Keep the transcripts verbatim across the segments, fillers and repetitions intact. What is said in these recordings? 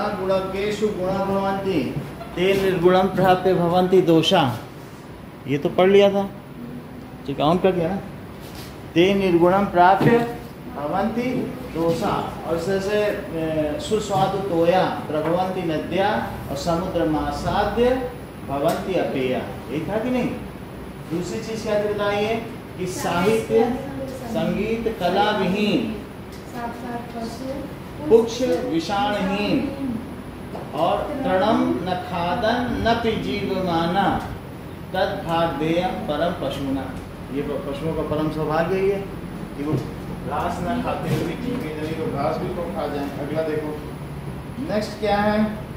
गुणा गुणकेषु गुणा भवन्ति ते निर्गुणम प्राप्य भवन्ति दोषा। ये तो पढ़ लिया था, ठीक है, क्या किया ना, ते निर्गुणम प्राप्य भवन्ति दोषा, और जैसे सुस्वादु तोया प्रभवन्ति नद्या और समुद्र मासाद्य भवन्ति अपेया। ये था कि नहीं? दूसरी चीज क्या थी बताइए कि साहित्य संगीत कला विहीन, पुक्ष विषाणहीन, और तृणम न खादन न पिजीवमाना तद भाग्येयम परम पशुना। ये पशुओं का परम सौभाग्य ही है कि वो घास न खाते हुए जीवे, नहीं तो घास भी तो खा जाए। अगला देखो, नेक्स्ट क्या है,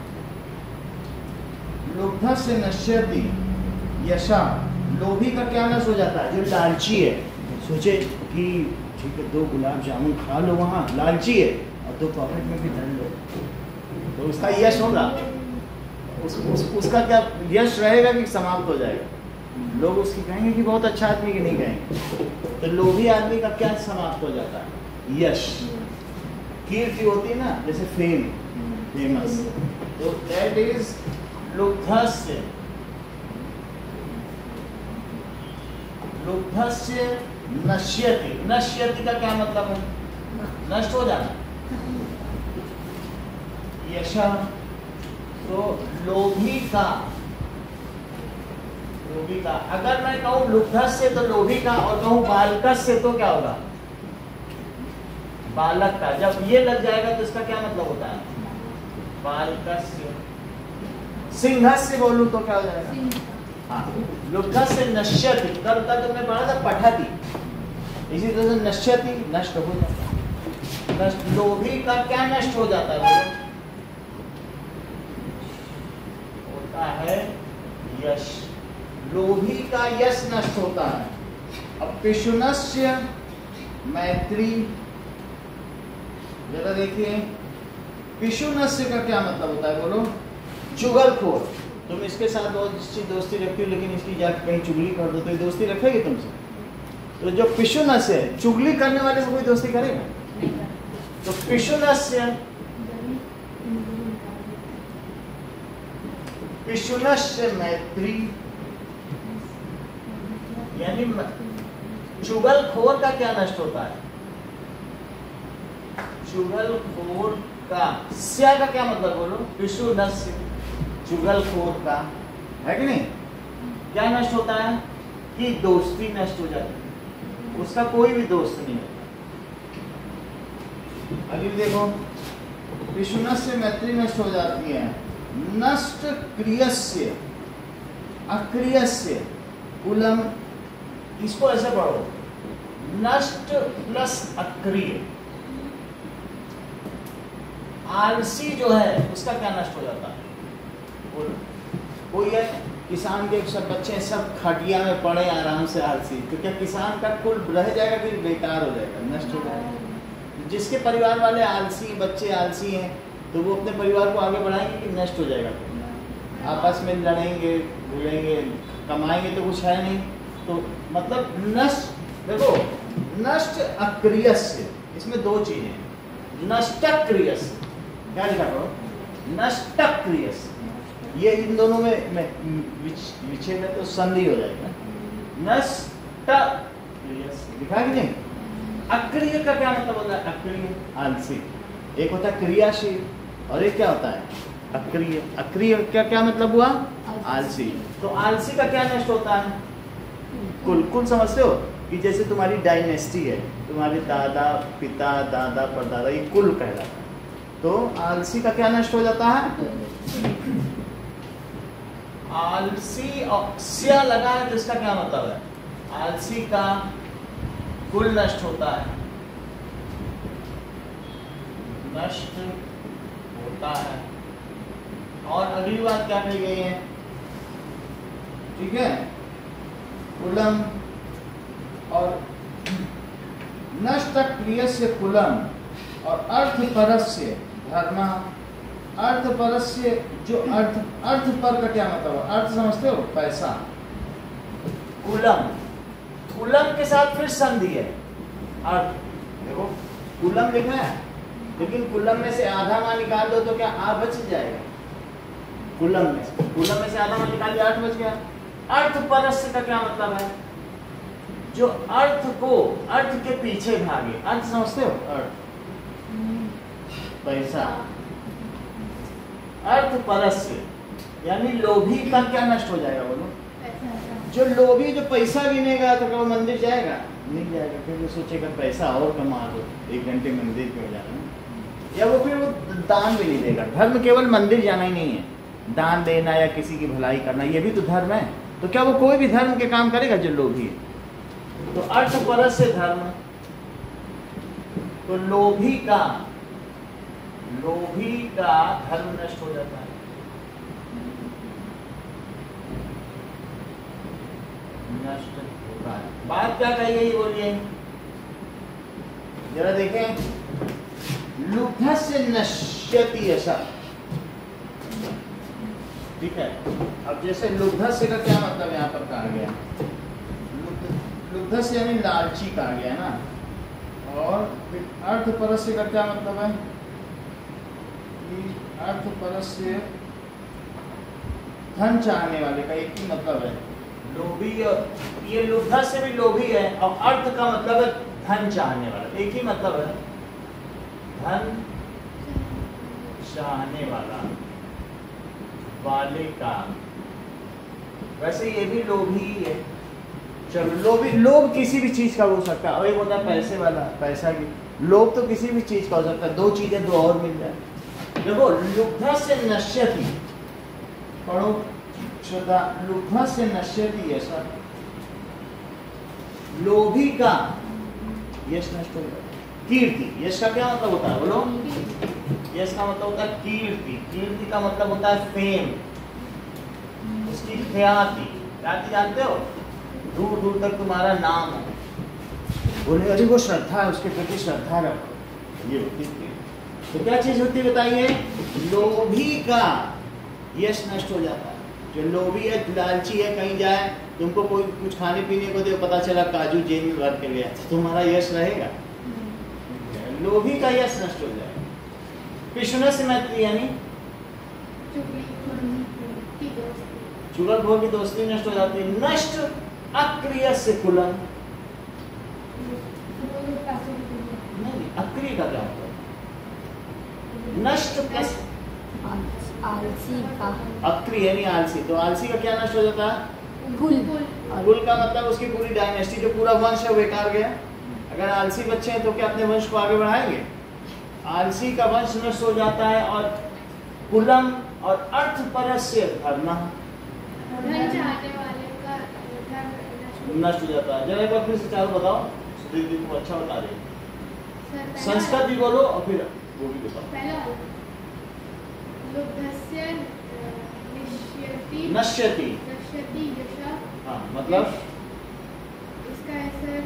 लुब्धस्य नश्यति यशा। लोभी का क्या नष्ट हो जाता है? जो लालची है, सोचे कि ठीक है दो गुलाब जामुन खा लो, वहाँ लालची है और दो पॉकेट में भी धर लो, तो उसका यश होगा। उस, उस, उसका क्या यश रहेगा कि समाप्त हो जाएगा? लोग उसकी कहेंगे कि बहुत अच्छा आदमी, कि नहीं कहेंगे? तो लोभी आदमी का क्या समाप्त हो जाता है? यश, कीर्ति होती है ना, जैसे फेम, फेमस, तो दैट इज लुब्धस्य। लुब्धस्य नश्यति। नश्यति का क्या मतलब है? नष्ट हो जाना। यशा, तो लोभी का, लोभी का, अगर मैं कहूं लुब्धस्य तो लोभी का, और कहूं बालकस्य तो क्या होगा? बालक का। जब ये लग जाएगा तो इसका क्या मतलब होता है? बालकस्य। सिंहस्य बोलूं तो क्या हो जाएगा? हाँ, लुब्धस्य नश्यति, कल तक तुमने पढ़ा था पठति, इसी तरह से नश्यति नष्ट हो जाता है। नष्ट, लोभी का क्या नष्ट हो जाता है? होता है यश। लोभी का यश नष्ट होता है। अब पिशुनस्य मैत्री, जरा देखिए, पिशुनस्य का क्या मतलब होता है? बोलो। चुगलखोर। तुम इसके साथ बहुत अच्छी दोस्ती रखती हो, लेकिन इसकी जाके कहीं चुगली कर दो तो ये दोस्ती रखेगी तुमसे? तो जो पिशुनस्य है, चुगली करने वाले से कोई दोस्ती करेगा? तो पिशुनस्य, पिशुनस्य मैत्री, यानी चुगलखोर का क्या नष्ट होता है? चुगलखोर का, स्या का क्या मतलब बोलो? पिशुनस्य, चुगलखोर का, है कि नहीं? क्या नष्ट होता है? कि दोस्ती नष्ट हो जाती है, उसका कोई भी दोस्त नहीं होता। अभी देखो, पिशुनस्य मैत्री नष्ट हो जाती है। नष्ट क्रियस्य अक्रियस्य कुलम, इसको ऐसे पढ़ो, नष्ट प्लस अक्रिय। आलसी जो है उसका क्या नष्ट हो जाता है? कोई है किसान के सब बच्चे सब खटिया में पड़े आराम से, आलसी, तो क्या किसान का कुल रह जाएगा कि बेकार हो जाएगा, नष्ट हो जाएगा? जिसके परिवार वाले आलसी, बच्चे आलसी हैं, तो वो अपने परिवार को आगे बढ़ाएंगे कि नष्ट हो जाएगा? आपस में लड़ेंगे, भिड़ेंगे, कमाएंगे तो कुछ है नहीं। तो मतलब नष्ट, देखो, नष्ट अक्रियस्य, इसमें दो चीजें, नष्टक्रियस्य, क्या लिखा करो? नष्टक्रियस्य। ये इन दोनों में, में विच्छेद है तो संधि हो जाएगा। नष्ट लिखा कि नहीं? अक्रिय का क्या मतलब होता है? अक्रिय, आलसी। एक होता है क्रियाशील और एक क्या होता है? अक्रिय। अक्रिय क्या क्या मतलब हुआ? आलसी। तो आलसी का क्या नष्ट होता है? कुल। कुल समझते हो कि जैसे तुम्हारी डायनेस्टी है, तुम्हारे दादा पिता दादा परदादा, ये कुल कहलाता है। तो आलसी का क्या नष्ट हो जाता है? आलसी और स्या लगा है तो इसका क्या मतलब है? आलसी का कुल नष्ट होता है, नष्ट होता है। और अगली बात क्या कही गई है? ठीक है, कुलम और नष्ट क्रियस्य कुलम और अर्थ परस्य धर्म। अर्थ परस्य, जो अर्थ, अर्थ पर का क्या मतलब है? अर्थ समझते हो? पैसा। कुलम, कुलम के साथ फिर संधि है। अर्थ देखो, कुलम लिखा है, लेकिन कुलम में से आधा मान निकाल दो तो क्या आ बच जाएगा? कुलम में से कुलम में से आधा मान निकाल दिया, आठ बच गया। अर्थ परस्य का क्या मतलब है? जो अर्थ को अर्थ के पीछे भागे। अर्थ समझते हो? अर्थ पैसा, अर्थ परस्य यानी लोभी का क्या नष्ट हो जाएगा? बोलो। जो लोभी जो पैसा गिनेगा तो क्या वो मंदिर जाएगा? नहीं जाएगा, क्योंकि सोचेगा पैसा और कमा दो, एक घंटे मंदिर क्यों जाना, या वो फिर वो दान भी नहीं देगा। धर्म केवल मंदिर जाना ही नहीं है, दान देना या किसी की भलाई करना ये भी तो धर्म है। तो क्या वो कोई भी धर्म के काम करेगा जो लोभी है? तो अर्थ परस्य धर्म, तो लोभी का लोभी का धर्म नष्ट हो जाता है। नष्ट होता है। बात क्या कही है ये बोलिए जरा देखें। लुब्धस्य नश्यति ऐसा, ठीक है। अब जैसे लुब्धस्य का क्या मतलब यहाँ पर कहा गया? लुब्धस्य यानी लालची कहा गया ना, और अर्थ परस्य का क्या मतलब है? अर्थ परस्य धन चाहने वाले का एक ही मतलब है, लोभी। ये लुब्धस्य भी लोभी है, और अर्थ का मतलब है धन चाहने वाला, एक ही मतलब है, धन चाहने वाला वाले का। वैसे ये भी लोभी ही है। चलो, लोभी, लोभ किसी भी चीज का हो सकता है, और एक होता है पैसे वाला, पैसा की। लोभ तो किसी भी चीज का हो सकता है, दो चीजें दो और मिल जाए। देखो, लुब्धस्य नश्यति, पढ़ो श्रद्धा। लुब्धस्य नश्यति ऐसा, लोभी का यश नष्ट हो जाता है। कीर्ति, यश का क्या मतलब होता है? बोलो। यश का मतलब होता है कीर्ति। कीर्ति का मतलब होता है फेम, उसकी ख्याति। ख्याति जानते हो? दूर दूर तक तुम्हारा नाम है, बोले अरे वो श्रद्धा है, उसके प्रति श्रद्धा रखो, ये होती है। तो क्या चीज होती है बताइए? लोभी का यश नष्ट हो जाता है। जो लोभी है, लालची है, कहीं जाए तुमको कोई कुछ खाने पीने को दे, पता चला काजू जेब में भर के लिया, तो तुम्हारा यश रहेगा? लोभी का यश नष्ट हो जाएगा। कृष्ण से मैत्री यानी चुगलखोर की दोस्ती नष्ट हो जाती है। नष्ट अक्रिय से कुलम, नहीं, अक्रिय का क्या होता है? नष्ट प्लस आलसी का, अक्रिय यानी आलसी। तो आलसी का क्या नष्ट हो जाता है? कुल। कुल का मतलब उसकी पूरी डायनेस्टी, जो पूरा वंश है बेकार गया। अगर आलसी बच्चे हैं तो क्या अपने वंश को आगे बढ़ाएंगे? आलसी का वंश नष्ट हो जाता है। और कुलम और अर्थ परस्य धर्म नष्ट हो जाता है। जरा एक बार फिर से चारों बताओ, सुधीर तुम अच्छा बता रहे। संस्कृत भी बोलो और फिर वो भी बताओ। नश्यति, नश्यति यशा, हाँ मतलब इसका ऐसा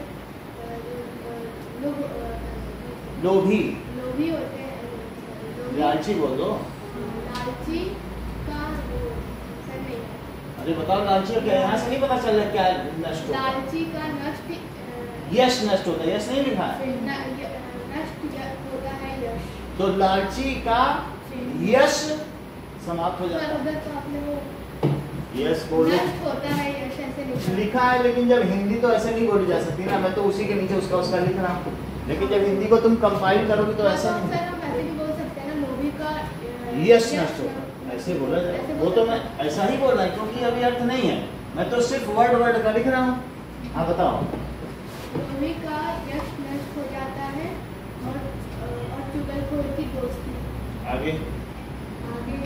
लोग लोभी, लोभी होते हैं। लालची बोल दो। लालची का सर नहीं, अरे बताओ लालची का क्या? यहाँ से नहीं पता चल रहा क्या नष्ट होता है? लालची का नष्ट यश नष्ट होता है। यश नहीं लिखा है? नष्ट होता है यश। तो लालची का यश समाप्त हो जाता है। उधर तो आपने वो यश बोलो, नष्ट होता है यश ऐसे लिखा है। लिखा है, लेकिन जब हिंदी तो ऐसे नहीं बोली जा सकती ना। मैं तो उसी के नीचे उसका उसका लिख रहा हूँ, लेकिन जब हिंदी को तुम कंपाइल करोगे तो ऐसा नहीं। सर हम ऐसे भी बोल सकते हैं ना, लोभी का यश नष्ट होता है, ऐसे बोला जाए। वो तो मैं ऐसा ही बोल रहा हूँ क्योंकि अभी अर्थ नहीं है, मैं तो सिर्फ वर्ड वर्ड का लिख रहा हूँ। हाँ बताओ। लोभी का यश नष्ट हो जाता है, और और चुगलखोर की दोस्ती। आगे आगे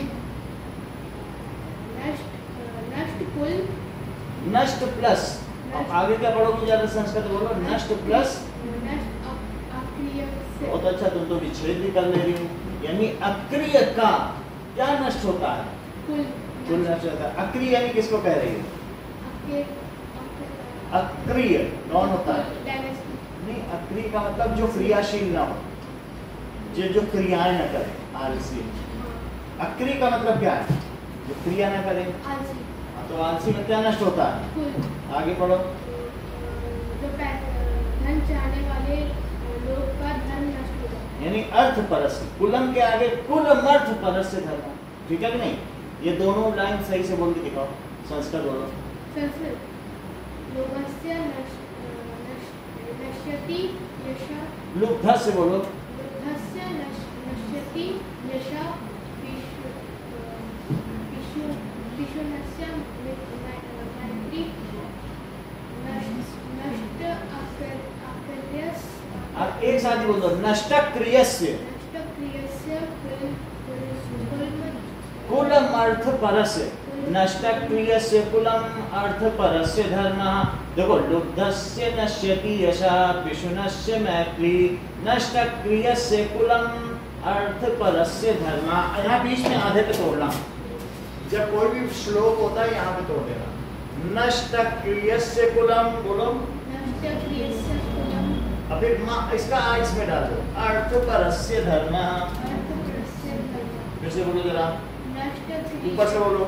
नष्ट नष्ट कुल, नष्ट प्लस, अब आगे क्या पढ़ोगे? ज्यादा संस्कृत बोलो। नष्ट प्लस नष्ट अक्रिय से। बहुत अच्छा, तुम तो विच्छेद भी कर ले रही हो। यानी अक्रिय का क्या नष्ट होता है? कुल। कुल नष्ट होता है। अक्रिय यानी किसको कह रही है? आपके अक्रिय कौन होता है? डायनेस्टी। नहीं, अक्रिय का मतलब जो क्रियाशील ना हो, जो जो क्रियाएं न करे, आलसी। अक्रिय का मतलब क्या है? जो क्रिया न करे। आलसी। तो आलसी में क्या नष्ट होता है? कुल। आगे पढ़ो। जो धन चाहने वाले लोग का धन नष्ट हो जाता है। यानी अर्थ परस्य, कुलम के आगे कुलमर्थ परस्य धर्म, ठीक है कि नहीं? ये दोनों लाइन सही से बोल के दिखाओ, संस्कृत बोलो। संस्कृत लोभस्य नश- नश- नश्यति यशः, लुब्ध से बोलो। लोभस्य नश- नश्यति यशः, पिशु- पिशु- पिशुनस्य मै- मै- मैत्री, नष्ट नष्ट आकर- आकर्यस्- अब एक साथ ही बोल दो, नष्ट क्रियस्य नष्टक्रियस्य कुल- कुल- कुलम- कुलम अर्थ परस्य, नष्ट क्रियस्य कुलम अर्थ परस्य धर्मः। देखो, लुब्धस्य नश्यति यशः, पिशुनस्य मैत्री, नष्ट क्रियस्य कुलम अर्थ परस्य धर्मः। यहाँ बीच में आधे पे तोड़ना, जब कोई भी श्लोक होता है यहाँ पे तोड़ देना। नष्ट क्रियस्य कुलम बोलो, नष्टक्रियस्य कुलम अभी मा- इसका आ इसमें डाल दो, अर्थ परस्य धर्मः। अर्थप्रस्य धर्मः। फिर से बोलो जरा, नष्टक्रिय- ऊपर से बोलो।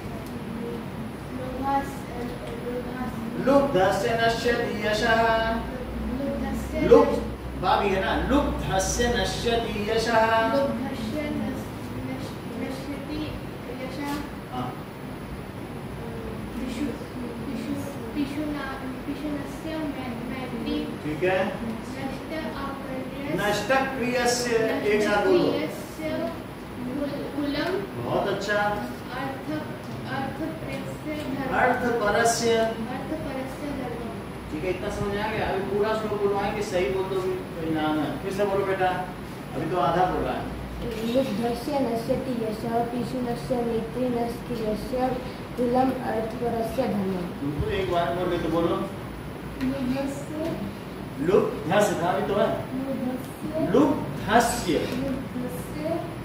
लोभास- लोभास- लुब्धस्य नश्यति यशः, लुब्धस्य लुब्ध भाभी है ना, लुब्धस्य नश्यति यशः। लुब्धस्य नश- नश- नश्यति यशः। हाँ, पिशु- पिशु- पिशुना- पिशुनस्य मै- मैत्री, ठीक है। नष्ट आकर्यस्य- नष्ट क्रियस्य एक साथ बोलो। नष्टक्रियस्य कुल- कुलम बहुत अच्छा। अर्थ अर्थप्रस्य धर्मः। अर्थ परस्य, अर्थपरस्य धर्मः। ठीक है, इतना समझ आ गया। अभी पूरा श्लोक बोलवाएंगे, सही बोल दो कोई नाम है। फिर से बोलो बेटा, अभी तो आधा बोल रहा है। लुब्धस्य नश्यति यशः, पिशुनस्य मैत्री, नष्टक्रियस्य कुलम अर्थपरस्य धर्मः। तुमको एक बार बोल रहे तो बोलो। लुब्धस्य लुब्धस्य था भी तो है, लुब्धस्य लुब्धस्य लुब्धस्य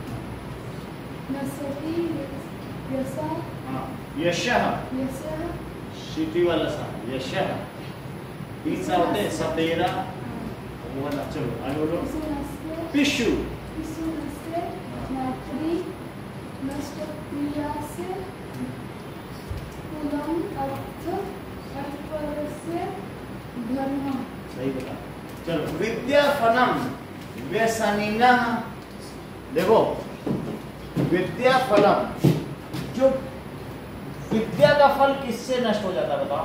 नश्यति यशः, हाँ, यशः, यशः सिटी वाला सा, यशः तीन सा होते हैं, सपेरा वो वाला। चलो आगे बोलो। पिशुनस्य पिशु, पिशुनस्य मैत्री, नष्टक्रियस्य कुलम अर्थ अर्थपरस्य धर्मः। सही बता। चलो, विद्या फलम व्यसनिनः। देखो, विद्या फलम, जो विद्या का फल किससे नष्ट हो जाता है बताओ?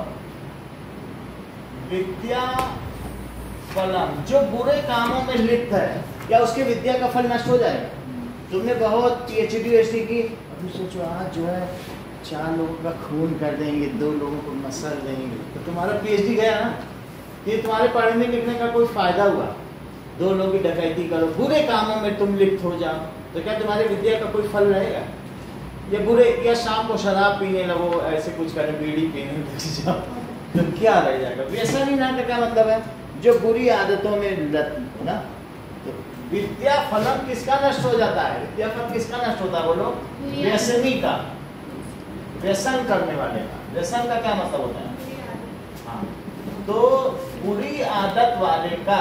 विद्या फलम, जो बुरे कामों में लिप्त है, क्या उसके विद्या का फल नष्ट हो जाएगा? तुमने बहुत पीएचडी वीएचडी की, अभी सोचो आज जो है चार लोगों का खून कर देंगे, दो लोगों को मसल देंगे, तो तुम्हारा पीएचडी गया ना। ये तुम्हारे पढ़ने लिखने का कोई फायदा हुआ? दो लोगों की डकैती करो, बुरे कामों में तुम लिप्त हो जाओ, तो क्या तुम्हारी विद्या का कोई फल रहेगा? या बुरे, या शाम को शराब पीने लगो, ऐसे कुछ करें, बीड़ी पीने लग जाओ, तो क्या रह जाएगा? व्यसनी ना का क्या मतलब है? जो बुरी आदतों में लत ना। तो विद्या फलम किसका नष्ट हो जाता है? विद्या फल किसका नष्ट होता है बोलो? व्यसनी का, व्यसन करने वाले का। व्यसन का क्या मतलब होता है? हाँ, तो बुरी आदत वाले का,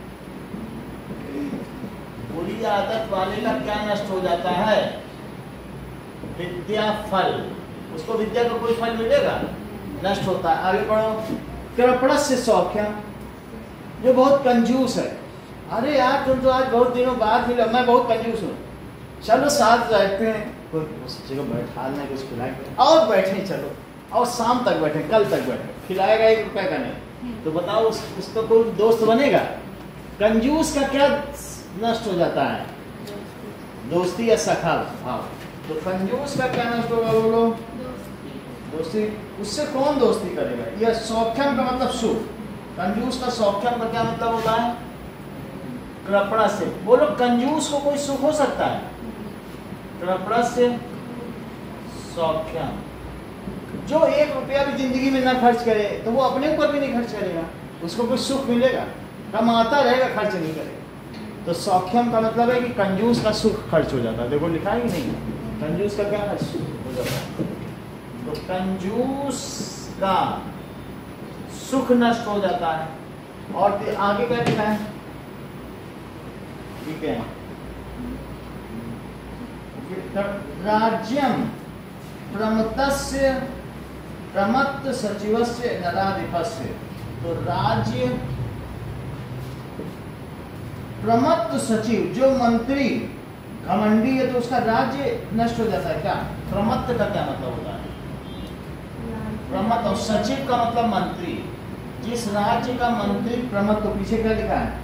बुरी आदत वाले का क्या नष्ट हो जाता है? विद्या फल। उसको विद्या का कोई फल मिलेगा? नष्ट होता है। आगे पढ़ो। कृपणस्य सौख्यम, जो बहुत कंजूस है। अरे यार तुम तो आज बहुत दिनों बाद मिला, मैं बहुत कंजूस हूँ, चलो साथ बैठते हैं, कोई उस जगह बैठा लें, कुछ खिलाएंगे, और बैठे चलो, और शाम तक बैठे, कल तक बैठे, खिलाएगा एक रुपए का नहीं, तो बताओ उस, उसका कोई दोस्त बनेगा? कंजूस का क्या नष्ट हो जाता है? दोस्ती या सखा भाव। तो कंजूस का क्या नष्ट होगा बोलो? दोस्ती। उससे कौन दोस्ती करेगा? यह सौख्यम का मतलब सुख। कंजूस का सौख्यम का क्या मतलब होता है? कृपणा से बोलो। कंजूस को कोई सुख हो सकता है? कृपणा से सौख्यम। जो एक रुपया भी जिंदगी में ना खर्च करे तो वो अपने ऊपर भी नहीं खर्च करेगा, उसको कुछ सुख मिलेगा? कमाता रहेगा, खर्च नहीं करेगा। तो सौख्यम का मतलब है कि कंजूस का सुख खर्च हो जाता है। देखो लिखा ही नहीं, कंजूस का क्या खर्च हो जाता है? तो कंजूस का सुख नष्ट हो जाता है। और आगे क्या लिखा है? ठीक है, राज्यम प्रमत्तस्य प्रमत्त सचिवस्य नराधिपस्य। तो राज्य प्रमत्त सचिव जो मंत्री घमंडी है तो उसका राज्य नष्ट हो जाता है क्या? प्रमत्त का क्या मतलब होता है? प्रमत्त। और सचिव का मतलब मंत्री। जिस राज्य का मंत्री प्रमत्त, तो पीछे क्या लिखा है?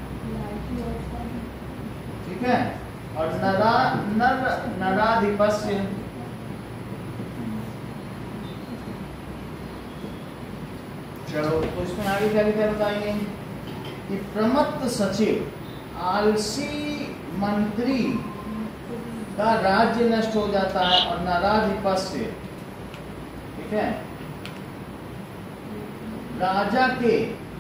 ठीक है। और नरा नर नराधिपस्य, चलो तो इसमें आगे क्या लिखा बताइए कि प्रमत्त सचिव आलसी मंत्री का राज्य नष्ट हो जाता है और नराधिपस्य, ठीक है, राजा के,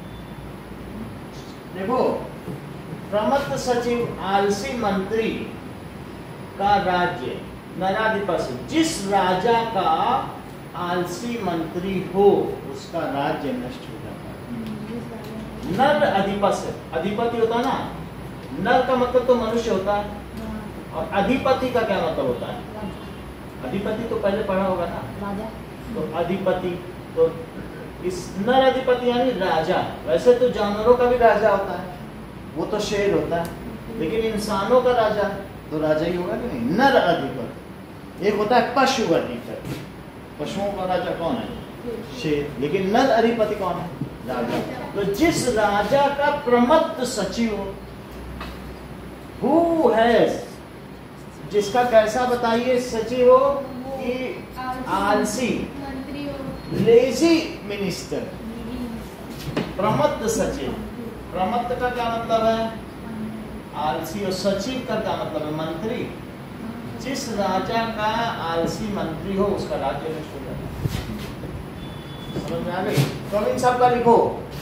देखो प्रमत्त सचिव आलसी मंत्री का राज्य, नराधिपस्य जिस राजा का आलसी मंत्री हो उसका राज्य नष्ट हो जाता है। नर अधिपस्य, अधिपति होता है ना, नर का मतलब तो मनुष्य होता है और अधिपति का क्या मतलब होता है? अधिपति तो पहले पढ़ा होगा ना, राजा। तो अधिपति तो इस नर अधिपति यानी राजा। वैसे तो जानवरों का भी राजा होता है, वो तो शेर होता है, लेकिन इंसानों का राजा तो राजा ही होगा कि नहीं? नर अधिपति। एक होता है पशु अधिपति, पशुओं का राजा कौन है? शेर। लेकिन नर अधिपति कौन है? राजा। तो जिस राजा का प्रमत्त सचिव, हु हैज, जिसका कैसा बताइए सचिव हो कि आलसी, लेजी मिनिस्टर, प्रमत्त सचिव। प्रमत्त का क्या मतलब है? आलसी। और सचिव का क्या मतलब है? मंत्री। जिस राजा का आलसी मंत्री हो उसका राज्य नष्ट हो जाता है। समझ में आ गई? तो अब इन सब का लिखो।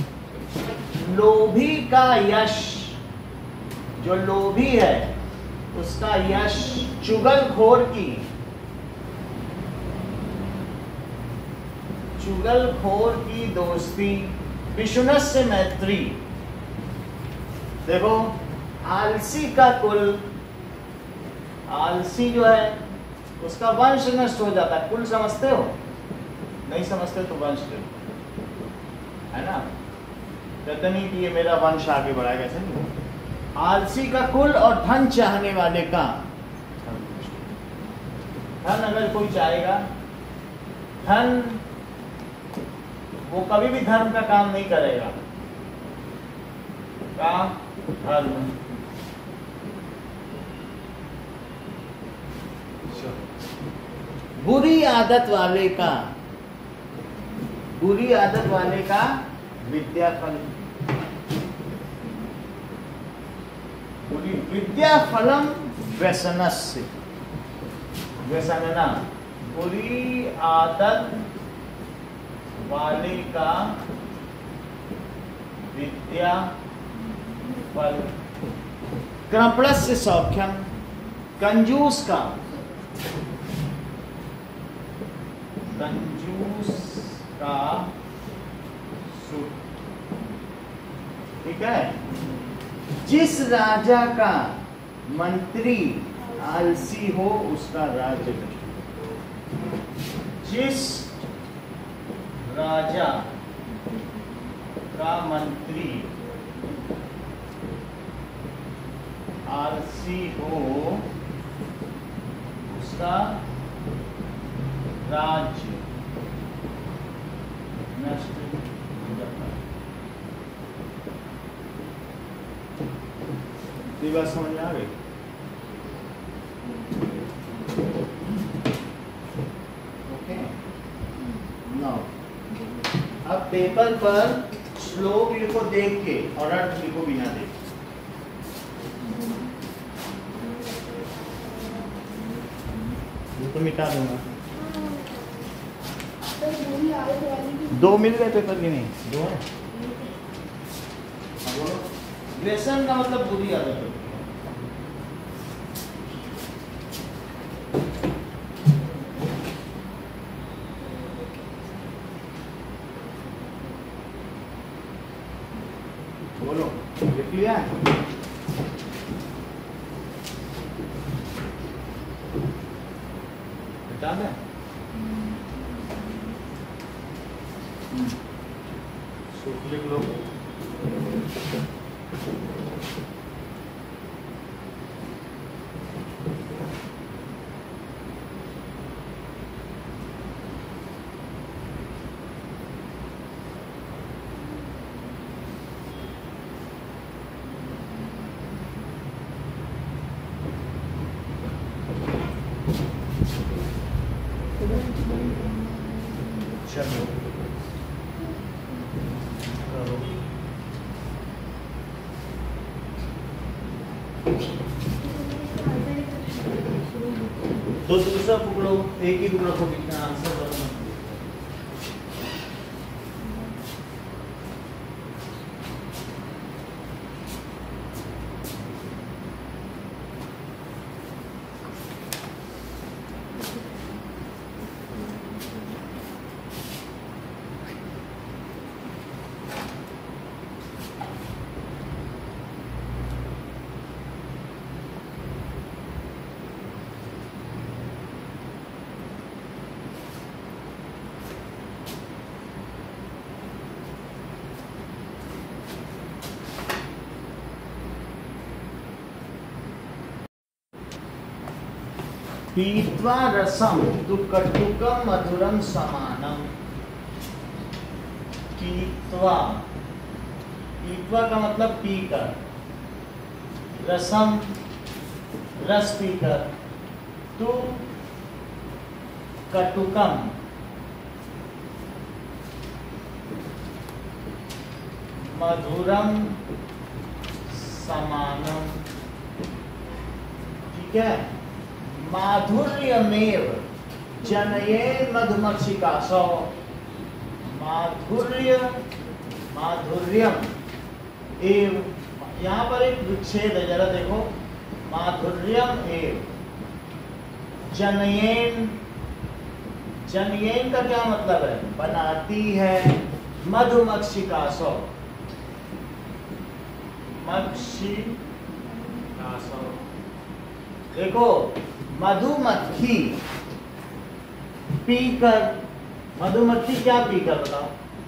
लोभी का यश, जो लोभी है उसका यश, चुगलखोर की, चुगलखोर की दोस्ती, विष्णुस से मैत्री। देखो आलसी का कुल, आलसी जो है उसका वंश नष्ट हो जाता है। कुल समझते हो? नहीं समझते तो वंश दे, है ना? कहते नहीं कि ये मेरा वंश आगे बढ़ाएगा, ऐसा नहीं। आलसी का कुल और धन चाहने वाले का धन। अगर कोई चाहेगा धन, वो कभी भी धर्म का काम नहीं करेगा। काम धर्म। बुरी आदत वाले का, बुरी आदत वाले का विद्या फल, बुरी विद्या फलम व्यसनस्य, व्यसनना, बुरी आदत वाले का विद्या फल। कृपणस्य सौख्यम, कंजूस का, कंजूस का सुख, ठीक है। जिस राजा का मंत्री आलसी हो उसका राज्य नष्ट हो। जिस राजा का मंत्री आलसी हो उसका राज्य नष्ट हो जाता है। ये बात समझ में आ गई? ओके, नाउ अब पेपर पर श्लोक लिखो देख के और अर्थ लिखो बिना देख। तो मिटा दूंगा। दो मिल गए पेपर की? नहीं, दो है। बोलो। व्यसन का मतलब बुरी आदत है। बोलो, लिख लिया? बता दें? लिख लो। चलो करो। तो दूसरा पकड़ो, एक ही टुकड़ा को कितना आंसर करना। पीत्वा रसम तु कटुकम मधुरम समानम। पीत्वा, पीत्वा का मतलब पीकर, रसम रस पीकर, तु कटुकम मधुरम समानम। ठीक है। माधुर्यमेव जनयेन मधुमक्षिकासो। माधुर्य, माधुर्यम एव, यहाँ पर एक विच्छेद है, जरा देखो। माधुर्यम एव जनयेन, जनयेन का क्या मतलब है? बनाती है। मधुमक्षिकासो, मक्षिकासो। देखो, मधुमक्खी पीकर, मधुमक्खी क्या पीकर बताओ?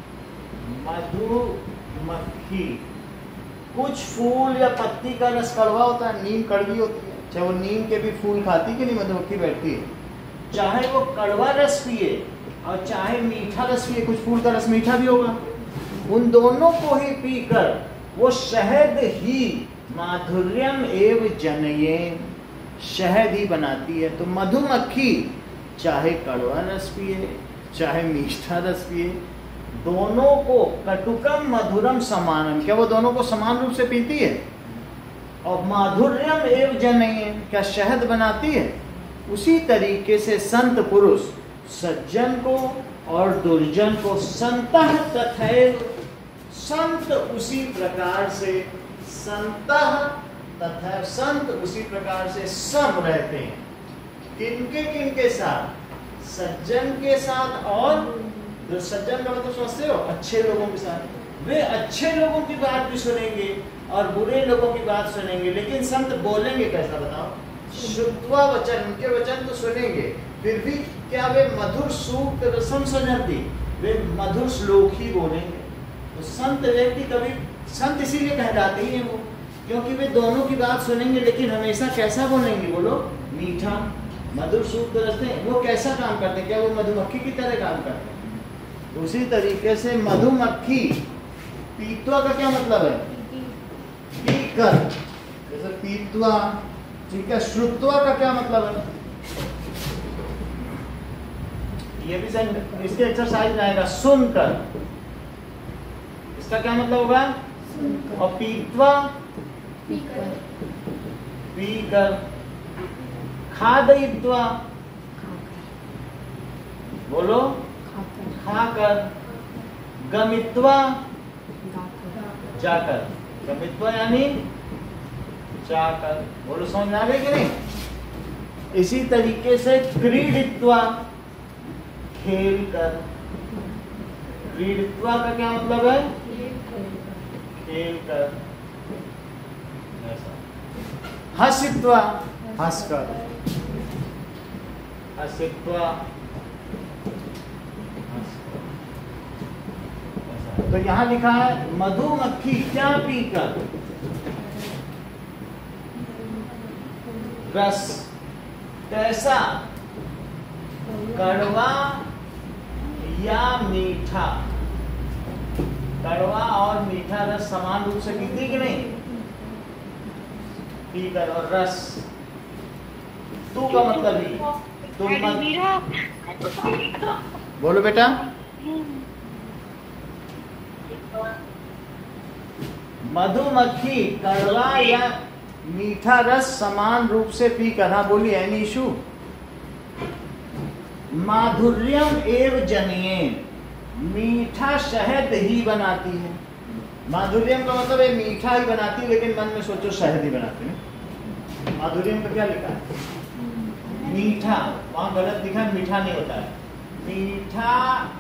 मधुमक्खी, कुछ फूल या पत्ती का रस कड़वा होता है, नीम कड़वी होती है, चाहे वो नीम के भी फूल खाती कि नहीं मधुमक्खी बैठती है, चाहे वो कड़वा रस पिए और चाहे मीठा रस पिए, कुछ फूल का रस मीठा भी होगा, उन दोनों को ही पीकर वो शहद ही माधुर्यम एव जनयेन, शहद ही बनाती है। तो मधुमक्खी चाहे कड़वा रस पिए चाहे मीठा रस पिए, दोनों को कटुकम मधुरम समानम, क्या वो दोनों को समान रूप से पीती है? और माधुर्यम एव जनयेन, क्या शहद बनाती है? उसी तरीके से संत पुरुष सज्जन को और दुर्जन को संतः तथैव, संत उसी प्रकार से, संतः तथा संत उसी प्रकार से सम रहते हैं। किनके किनके साथ? सज्जन के साथ, और जो सज्जन का मतलब समझते हो, अच्छे लोगों के साथ। वे अच्छे लोगों की बात भी सुनेंगे और बुरे लोगों की बात सुनेंगे, लेकिन संत बोलेंगे कैसा बताओ? श्रुत्वा वचन, उनके वचन तो सुनेंगे, फिर भी क्या वे मधुर सूक्त रसम सजती, वे मधुर श्लोक ही बोलेंगे। तो संत व्यक्ति कभी, संत इसीलिए कहलाते ही हैं वो, क्योंकि वे दोनों की बात सुनेंगे, लेकिन हमेशा कैसा बोलेंगे? बोलो, मीठा, मधुर सूक्त रसते हैं। वो कैसा काम करते हैं? क्या वो मधुमक्खी की तरह काम करते हैं? उसी तरीके से मधुमक्खी, पीत्वा का क्या मतलब है? पीकर, जैसे पीत्वा, ठीक है। श्रुत्वा का क्या मतलब है? ये भी सही, इसके एक्सरसाइज रहेगा, सुनकर, इसका क्या मतलब होगा? और पीत्वा, पीकर, पीकर। खादयित्वा, बोलो, खाकर। गमित्वा, जाकर। गमित्वा यानी जाकर, बोलो, समझ आ गई कि नहीं? इसी तरीके से क्रीडित्वा, खेल कर। क्रीडित्वा का क्या मतलब है? खेल कर। हसित्वा, हंसकर। हसित्वा, तो यहां लिखा है मधुमक्खी क्या पीकर? रस। कैसा? कड़वा या मीठा? कड़वा और मीठा रस समान रूप से पीती कि नहीं? पीकर। और रस, तू का मतलब ही, तो बोलो बेटा। मधुमक्खी कड़वा या मीठा रस समान रूप से पीकर, हाँ बोलिए, एनी इशू। माधुर्यम एव जनयेन, मीठा शहद ही बनाती है। माधुर्यम का मतलब है मीठा ही बनाती है, लेकिन मन में सोचो शहद ही बनाती है। माधुर्यम का क्या लिखा है? मीठा, वहां गलत लिखा है, मीठा नहीं होता है, मीठा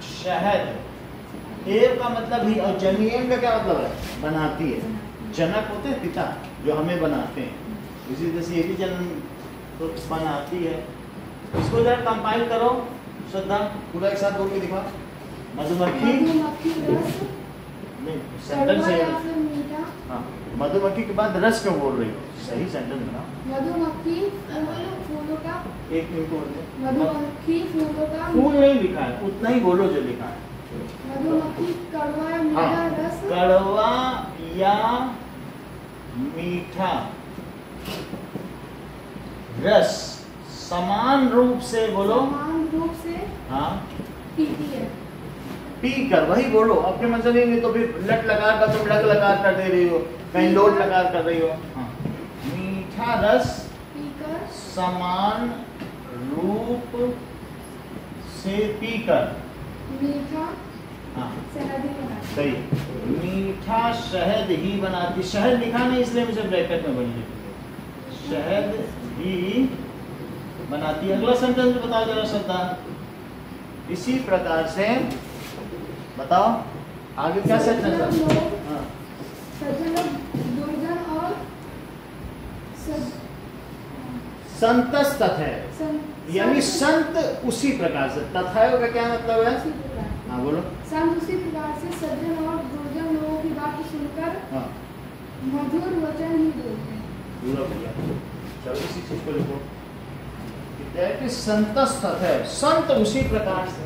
शहद। एव का मतलब ही, और जनयेन का क्या मतलब है? बनाती है। जनक होते हैं पिता, जो हमें बनाते हैं, इसी तरह से ये भी जन्म तो बनाती है। इसको जरा कंपाइल करो श्रद्धा, पूरा एक साथ बोल के दिखा। मधुमक्खी नहीं, सेंटेंस है। हाँ, मधुमक्खी के बाद रस क्यों बोल रही हो? सही सेंटेंस बनाओ। मधुमक्खी फूलों का, एक मिनट बोल दे। मधुमक्खी फूलों का, फूल नहीं लिखा है, उतना ही बोलो जो लिखा है। मधुमक्खी कड़वा या मीठा हाँ, रस, कड़वा या मीठा रस समान रूप से, बोलो, समान रूप से हाँ, पीती है। पी कर, वही बोलो, अपने मन से नहीं तो फिर लट लगा कर तुम लग लगा कर दे रही हो, कहीं लोट लगा कर रही हो। हाँ, मीठा रस पीकर, समान रूप से पीकर, मीठा हाँ शहद ही बनाती है। सही, मीठा शहद ही बनाती। शहद लिखा नहीं इसलिए मुझे ब्रैकेट में बनी, शहद ही बनाती है। अगला सेंटेंस बताओ जरा श्रद्धा। इसी प्रकार से बताओ आगे क्या सेंटेंस है? हाँ, सज्जन लोग दुर्जन और सज- संतस तथैव, सं- यानी संत संत उसी प्रकार से। तथैव का क्या मतलब है? उसी प्रकार, हाँ बोलो। संत उसी प्रकार से सज्जन और दुर्जन लोगों की बात सुनकर हाँ, मधुर वचन ही बोलते हैं। पूरा बढ़िया। चलो इसी चीज को लिखो कि संतस तथैव, संत उसी प्रकार से,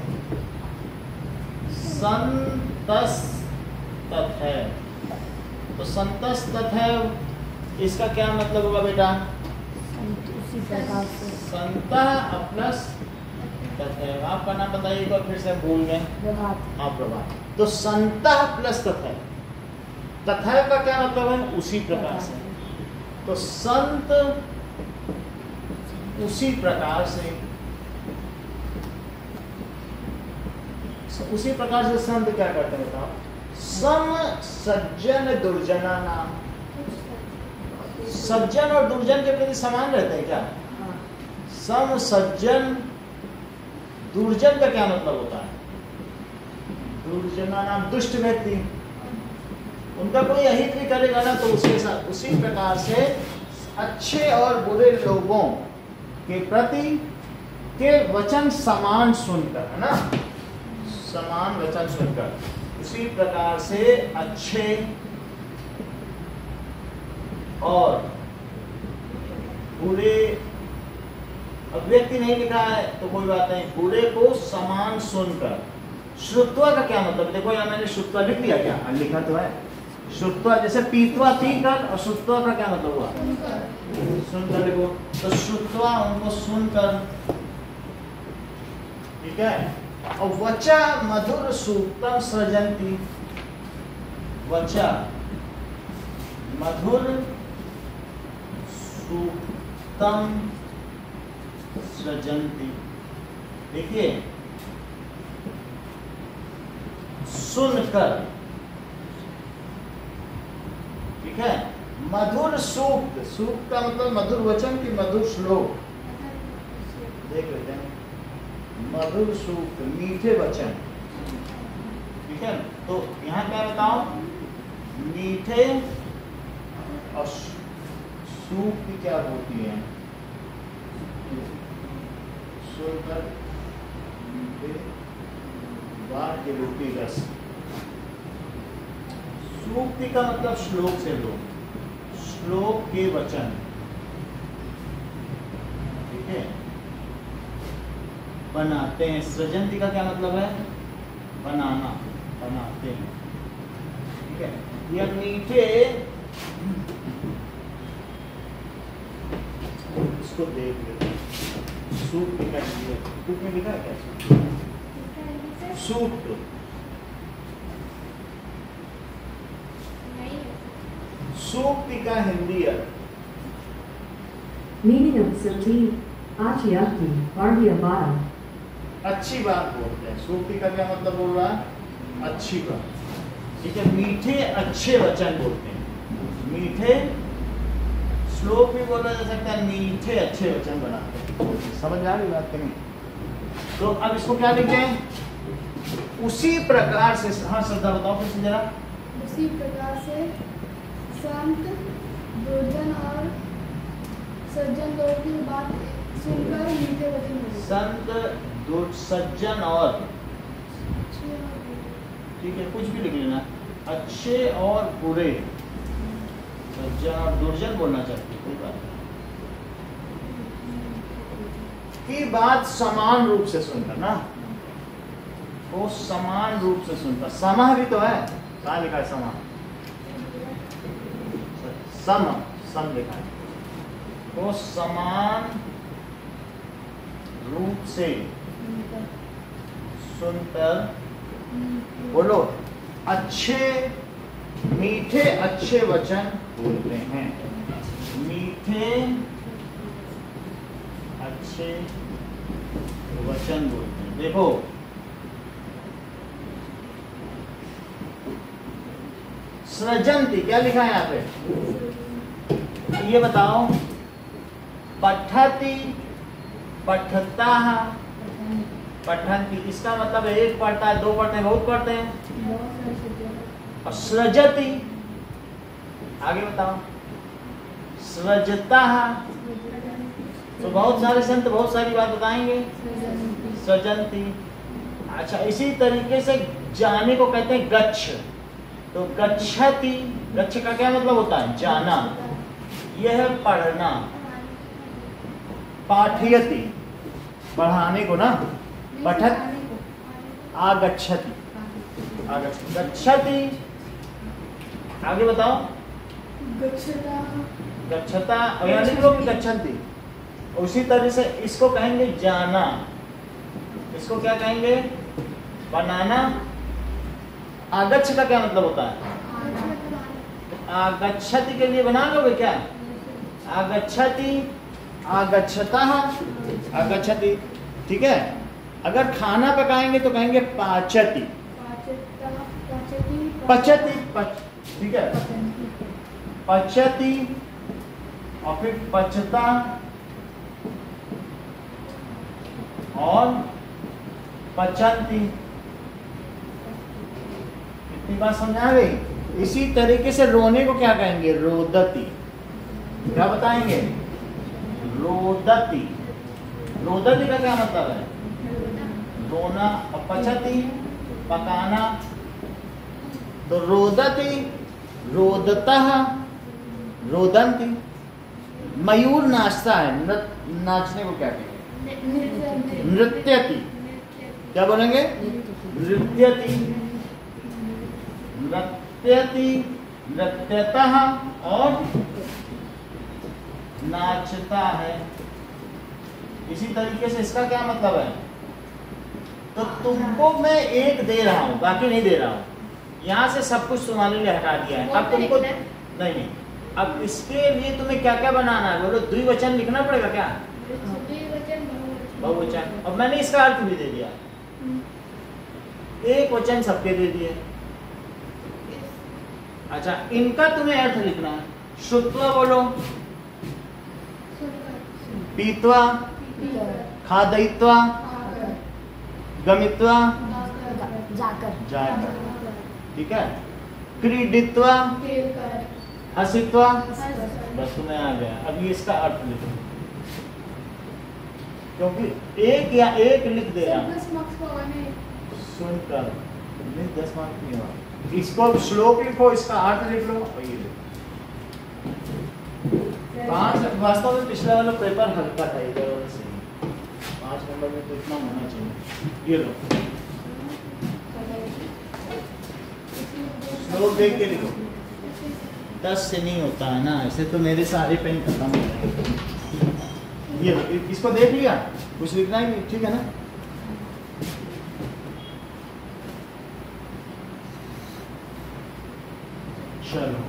संतस तथैव। तो संतस तथैव इसका क्या मतलब होगा बेटा? उसी प्रकार से। संतः प्लस तथैव। आपका नाम बताइए एक बार फिर से, भूल गए। प्रभात। हाँ प्रभात। तो संतः प्लस तथैव, तथैव का क्या मतलब है? उसी प्रकार से। तो संत उसी प्रकार से, उसी प्रकार से संत क्या करते हैं बताओ? सम सज्जन दुर्जना नाम। सज्जन और दुर्जन के प्रति समान रहते हैं क्या? सम सज्जन दुर्जन का क्या मतलब होता है? दुर्जना नाम दुष्ट व्यक्ति, उनका कोई अहित भी करेगा ना तो उसके साथ उसी प्रकार से अच्छे और बुरे लोगों के प्रति के वचन समान सुनकर, है ना, समान वचन सुनकर, उसी प्रकार से अच्छे और बुरे, अब व्यक्ति नहीं लिखा है तो कोई बात नहीं, बुरे को समान सुनकर। श्रुत्वा का क्या मतलब? देखो यहाँ मैंने श्रुत्वा लिख दिया क्या? हाँ, लिखा तो है श्रुत्वा, जैसे पीतवा पीकर, और श्रुत्वा का क्या मतलब हुआ? सुनकर। देखो तो श्रुत्वा उनको सुनकर, ठीक है। और वचा मधुर सूक्तम सृजंती, वचा मधुर सूक्तम सृजंती। देखिए सुनकर, ठीक है, मधुर सूक्त, सूक्त का मतलब मधुर वचन की मधुर श्लोक, देख लेते हैं। मधुर सूक्त, मीठे वचन, ठीक है। तो यहाँ क्या बताओ? मीठे और सूक्त क्या होती है? सुनकर मीठे बाढ़ के रोटी रस। सूक्ति का मतलब श्लोक से लो, श्लोक के वचन, ठीक है, बनाते हैं। सृजंती का क्या मतलब है? बनाना, बनाते हैं, ठीक है। यह मीठे, इसको देख लेते हैं। सूप लिखा है, बुक में लिखा है क्या? सूप तो सूक्ति का हिंदी अर्थ Meaning of Sati, Achiyati, Arvyavada. अच्छी बात बोलते हैं। सूक्ति का क्या मतलब बोल रहा है? अच्छी बात। ठीक है, मीठे अच्छे वचन बोलते हैं। मीठे श्लोक भी बोला जा सकता है, मीठे अच्छे वचन बनाते हैं। समझ आ रही बात करें? तो अब इसको क्या लिखते हैं? उसी प्रकार से, हाँ श्रद्धा बताओ फिर से जरा। उसी प्रकार से संत दुर्जन और सज्जन लोगों की बात सुनकर मीठे वचन बोले। संत दुर सज्जन और, ठीक है कुछ भी लिख लेना, अच्छे और बुरे, सज्जन और दुर्जन बोलना चाहिए, कोई बात नहीं। की बात समान रूप से सुनकर ना, वो समान रूप से सुनकर। समा भी तो है, कहाँ लिखा है समा? सम सम लिखा है। वो समान रूप से सुनकर बोलो अच्छे मीठे अच्छे वचन बोलते हैं। मीठे अच्छे वचन बोलते हैं। देखो सृजंती क्या लिखा है यहाँ पे? ये बताओ। पठति, पठता, पठंती, इसका मतलब एक पढ़ता है, दो पढ़ते हैं, बहुत पढ़ते हैं। और सृजति, आगे बताओ। सृजता, तो बहुत सारे संत बहुत सारी बात बताएंगे। सृजंती। अच्छा, इसी तरीके से जाने को कहते हैं गच्छ। तो गच्छति, गच्छ का क्या मतलब होता है? जाना। यह है पढ़ना। पाठयति, पढ़ाने को ना, पठत आगच्छति, आगच्छति, गच्छति, आगे बताओ। गच्छता, गच्छता, और यहाँ लिख लो कि गच्छन्ति। उसी तरह से इसको कहेंगे जाना। इसको क्या कहेंगे? बनाना। आगच्छ का क्या मतलब होता है? आगच्छति के लिए बना लोगे क्या? आगच्छति, आगच्छता, आगच्छति, ठीक है। अगर खाना पकाएंगे तो कहेंगे पाचति, पचति, पच, ठीक है, पचति, और फिर पचता और पचंती। इतनी बात समझ आ गई? इसी तरीके से रोने को क्या कहेंगे? रोदती। क्या बताएंगे? रोदती। रोदती का क्या मतलब है? रोना। और पचती, पकाना। तो रोदती, रोदता, रोदंती। मयूर नाचता है, नाचने को क्या कहेंगे? नृत्यति। क्या बोलेंगे? नृत्यति, नृत्यति, नृत्यतः, और नाचता है। इसी तरीके से इसका क्या मतलब है? तो तुमको मैं एक दे रहा हूं, बाकी नहीं दे रहा हूं। यहां से सब कुछ तुम्हारे लिए हटा दिया है। अब तुमको नहीं नहीं अब इसके लिए तुम्हें क्या क्या बनाना है? बोलो द्विवचन लिखना पड़ेगा क्या? बहुवचन। अब मैंने इसका अर्थ भी दे दिया, एक वचन सबके दे दिए। अच्छा, इनका तुम्हें अर्थ लिखना है। श्रुत्वा बोलो, पीत्वा, खादयित्वा, गमित्वा, जाकर जाकर, ठीक है। क्रीडित्वा, हसित्वा, बस तुम्हें आ गया। अब ये इसका अर्थ लिखो, क्योंकि एक या एक लिख दे रहा हूं सुनकर। नहीं, दस मार्क नहीं हुआ। इसको श्लोक लिखो, इसका अर्थ लिख लो, और ये लिखो। पांच, वास्तव में पिछला वाला पेपर हल्का था, इधर वाले से पांच नंबर में तो इतना होना चाहिए। ये लो, श्लोक देख के लिखो। दस से नहीं होता है ना, ऐसे तो मेरे सारे पेन खत्म हो गए। ये लो, इसको देख लिया। कुछ लिखना ही नहीं, ठीक है ना? चलो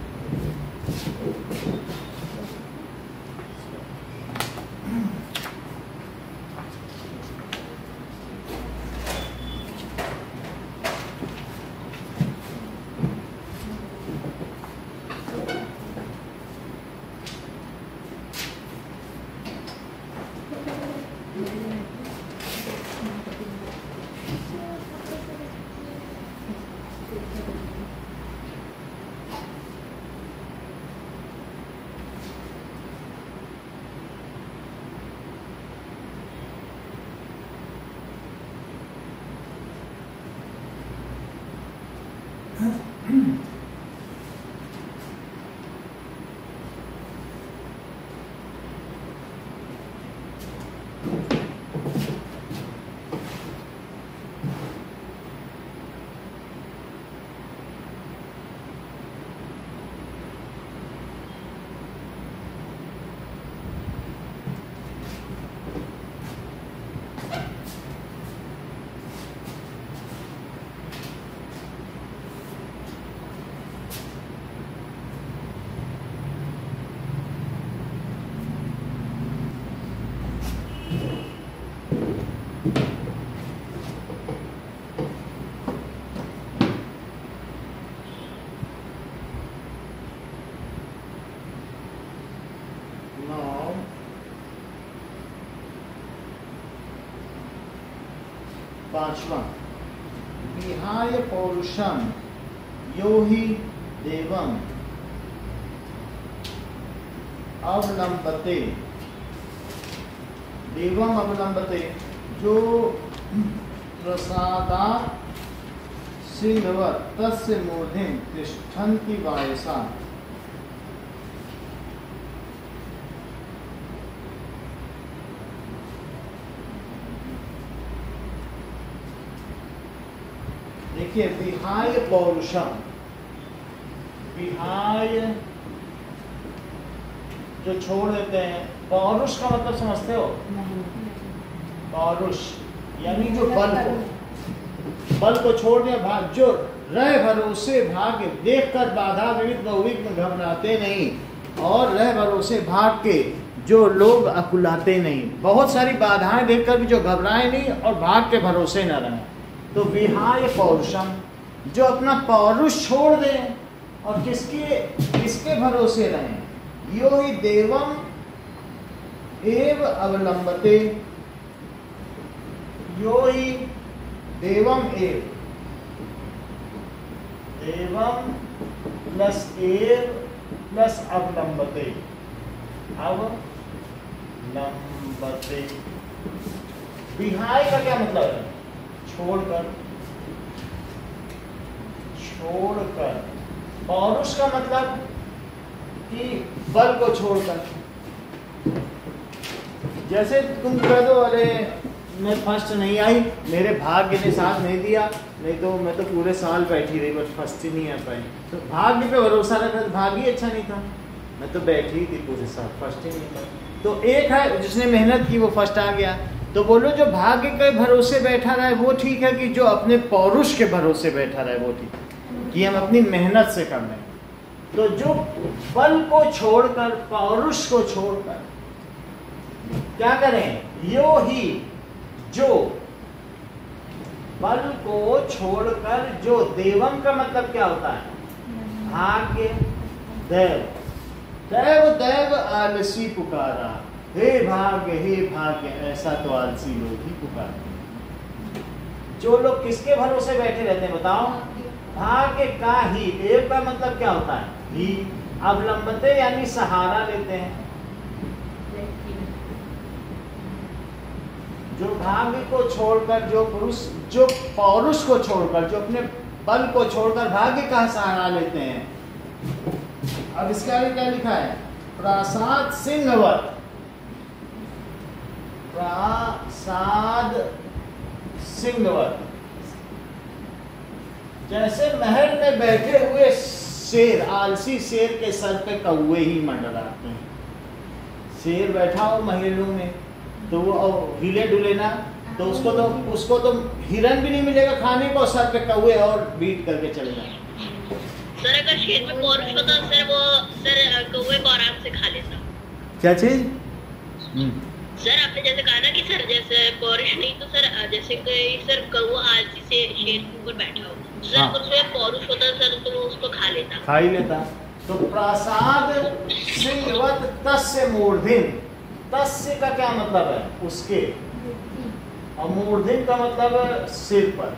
पांचवा, विहाय पौरुषम यो हि देवम अवलंबते, देवम अवलंबते, जो प्रसादात् सिंहवत् तस्य मूर्धिं तिष्ठन्ति वायसा। देखिए, विहाय पौरुषम, विहाय जो छोड़ देते हैं, पौरुष का मतलब समझते हो? पौरुष यानी जो बल को, बल को छोड़ दिया, भाग, जो रह भरोसे भाग्य देखकर बाधा विविध बहुविघ्न घबराते नहीं, और रह भरोसे भाग के जो लोग अकुलाते नहीं, बहुत सारी बाधाएं देखकर भी जो घबराए नहीं और भाग के भरोसे न रहे। तो विहाय पौरुषम, जो अपना पौरुष छोड़ दें और किसके किसके भरोसे रहें, यो ही देवम एव अवलंबते, यो ही देवम एव, देवम प्लस एव प्लस अवलंबते, अवलंबते। विहाय का क्या मतलब है? छोड़कर, छोड़कर। पौरुष का मतलब कि बल को छोड़कर। जैसे तुम कह दो, अरे मैं फर्स्ट नहीं आई, मेरे भाग्य ने साथ नहीं दिया, नहीं तो मैं तो पूरे साल बैठी रही बट फर्स्ट ही नहीं आ पाई। तो भाग्य पे भरोसा रखा, भाग्य ही अच्छा नहीं था, मैं तो बैठी ही थी पूरे साल, फर्स्ट ही नहीं पाई। तो एक है जिसने मेहनत की वो फर्स्ट आ गया। तो बोलो जो भाग्य के भरोसे बैठा रहे वो ठीक है, कि जो अपने पौरुष के भरोसे बैठा रहे वो ठीक है, कि हम अपनी मेहनत से कर रहे हैं। तो जो बल को छोड़कर, पौरुष को छोड़कर क्या करें, यो ही, जो बल को छोड़कर, जो देवम का मतलब क्या होता है, भाग्य, दैव, दैव दैव आलसी पुकारा, हे भाग्य हे भाग्य, ऐसा तो आलसी लोग ही पुकारते। जो लोग किसके भरोसे बैठे रहते हैं बताओ, भाग्य का ही, एव का मतलब क्या होता है, ही, अवलंबते यानी सहारा लेते हैं। जो भाग्य को छोड़कर, जो पुरुष, जो पौरुष को छोड़कर, जो अपने बल को छोड़कर भाग्य का सहारा लेते हैं। अब इसके आगे क्या लिखा है, प्रासाद सिंहवत, प्रासाद सिंहवत, जैसे महल में बैठे हुए शेर, आलसी शेर के सर पे कौवे ही मंडराते हैं। शेर बैठा हो महलों में, तो वो हिले डुले ना, तो उसको तो उसको तो हिरन भी नहीं मिलेगा खाने को, सर पे कौवे और बीट करके चले जाएंगे। सर अगर शेर में पौरुष होता सर वो सर कौवे को आराम से खा लेता। क्या चीज? सर आपने जैसे कहा ना कि सर जैसे पौरुष नहीं तो सर जैसे कि सर कौवा आलसी से शेर के ऊपर बैठा हो, सर हाँ। उसमें पौरुष होता सर तो वो उसको खा लेता। खा ही लेता। तो प्रासाद सिंहवत तस्य मूर्धिन, तस्य का क्या मतलब है? उसके, और मूर्धिन का मतलब है सिर पर।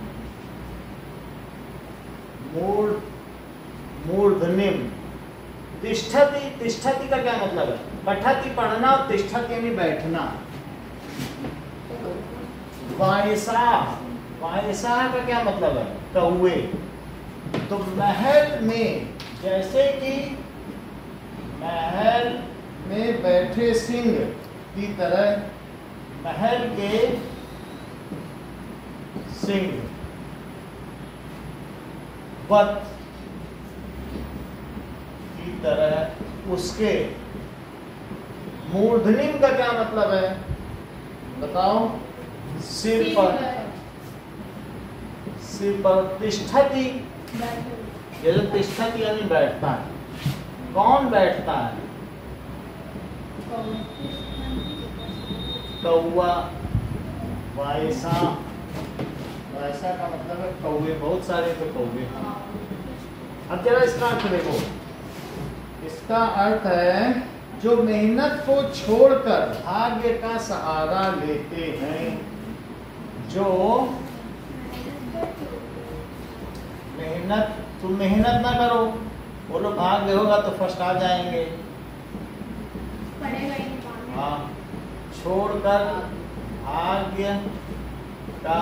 मूर्ध मूर्धनिम। तिष्ठति, तिष्ठति का क्या मतलब है? पठति पढ़ना, और तिष्ठति यानी बैठना। वायसा, वायसा का क्या मतलब है? कौवे। तो महल में, जैसे कि महल में बैठे सिंह की तरह, महल के सिंह वत की तरह उसके। मूर्धनिम का क्या मतलब है बताओ? सिर पर, सिर पर। तिष्ठति, ये जो तिष्ठति यानी बैठता है। कौन बैठता है? कौवा। वायसा, वायसा का मतलब है कौवे, बहुत सारे तो कौवे। अब जरा इसका अर्थ देखो, इसका अर्थ है जो मेहनत को छोड़कर भाग्य का सहारा लेते हैं, जो मेहनत, तुम मेहनत ना करो, बोलो भाग्य होगा तो फर्स्ट आ जाएंगे, हाँ, छोड़कर भाग्य का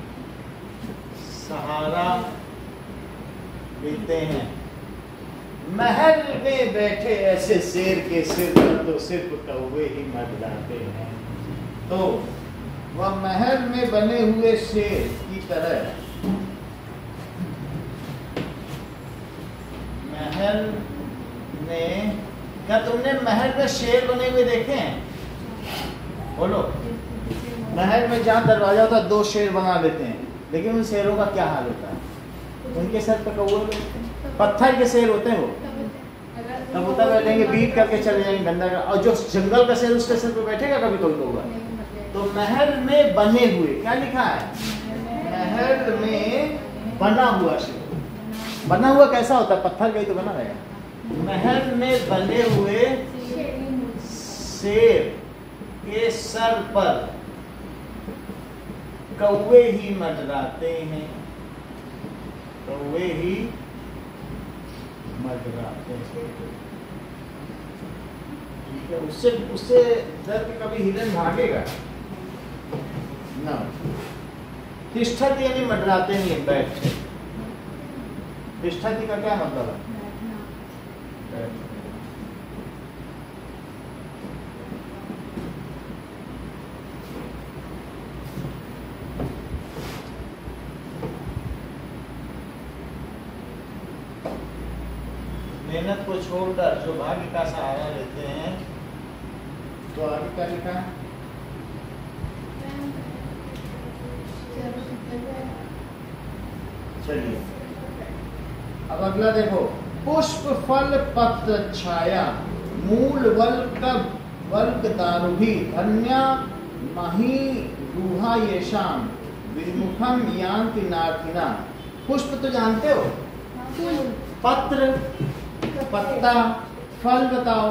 सहारा लेते हैं। महल में बैठे ऐसे शेर के सिर पर तो सिर्फ कौवे ही मंडराते हैं। तो वह महल में बने हुए शेर की तरह, महल में, क्या तुमने महल में शेर बने हुए देखे हैं? बोलो। महल में जहाँ दरवाजा होता है दो शेर बना लेते हैं, लेकिन उन शेरों का क्या हाल होता है? उनके सर पर कौवे बैठते हैं। पत्थर के शेर होते हैं, वो कबूतर बैठेंगे, बीट करके चले जाएंगे गंदा का। और जो जंगल का शेर उसके सर पे बैठेगा कभी कोई कौवा? तो महल में बने हुए, क्या लिखा है? महल में बना हुआ शेर। बना हुआ कैसा होता है? पत्थर का ही तो बना रहेगा। महल में बने हुए शेर के सर पर कौवे ही मंडराते हैं, कौवे ही मंडराते हैं। ठीक है, उससे उससे डर के कभी हिरन भागेगा ना। तिष्ठति यानी मंडराते नहीं, बैठते। तिष्ठति का क्या मतलब है? बैठते। मेहनत को छोड़कर जो भाग्य का सहारा लेते हैं, तो आगे क्या लिखा है? चलिए अब अगला देखो। पुष्प फल पत्र छाया मूल वल्क वल्क दारुभी धन्या मही रूहा येषाम विमुखम यांति नाथिना। पुष्प तो जानते हो, पत्र, पत्ता, फल बताओ।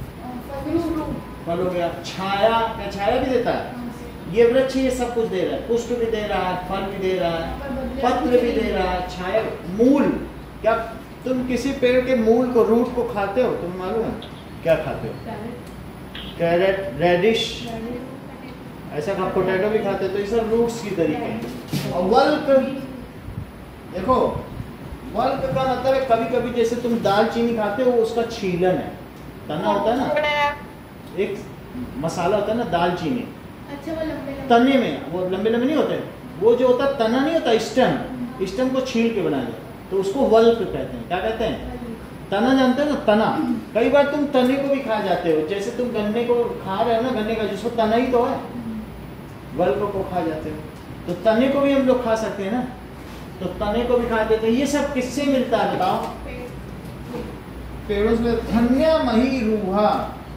फल हो गया। छाया, क्या छाया भी देता है? ये वृक्ष ये सब कुछ दे रहा है, पुष्प भी दे रहा है, फल भी दे रहा है, पत्र भी दे रहा है, छाया। मूल, क्या तुम किसी पेड़ के मूल को, रूट को खाते हो? तुम मालूम है क्या खाते हो? कैरेट, रेडिश, ऐसा का पोटैटो भी खाते हो। तो ये सब रूट्स की तरीके हैं। और वल्क, देखो वल्क का मतलब है कभी कभी जैसे तुम दालचीनी खाते हो, उसका छीलन है, तना होता है ना, एक मसाला होता है ना दालचीनी, अच्छा वो लंबे लंबे तने में वो लंबे लंबे नहीं होते, वो जो होता तना नहीं होता, स्टेम, स्टेम को छील के बनाया जाता, तो उसको वल्क कहते हैं। क्या कहते हैं? तना जानते हो ना, तना। कई बार तुम तने को भी खा जाते हो, जैसे तुम गन्ने को खा रहे हो ना, गन्ने का जिसको तना ही तो है, बल्ब को खा जाते हो, तो तने को भी हम लोग खा सकते हैं ना, तो तने को भी खा देते हैं। ये सब किससे मिलता है बताओ? पेड़ों से। धन्य मही रूहा,